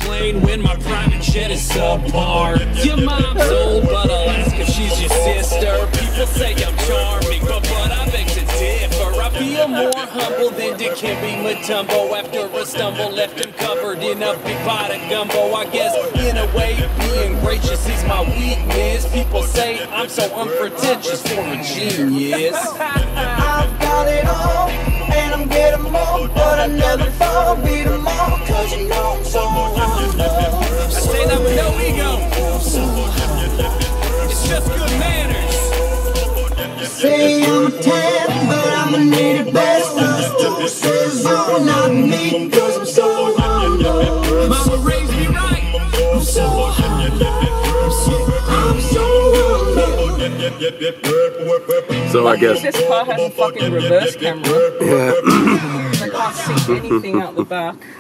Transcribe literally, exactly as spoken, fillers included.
complain when my private jet is subpar. Your mom's old, but I'll ask if she's your sister. People say I'm charming, but, but I beg to differ. I feel more humble than Dikembe Mutombo. After a stumble left him covered in a big pot of gumbo. I guess in a way being gracious is my weakness. People say I'm so unpretentious for a genius. I've got it all, and I'm getting more, but I never fall, beat them all, cause you know I'm so humble. I say that with no ego. It's just good manners. Say I'm a ten, but I'm a native best. Two says all not me, cause I'm so humble. Mama raised me right. I'm so humble. I'm so, I'm so humble. So I guess This car has a fucking reverse camera. yeah. I can't see anything out the back.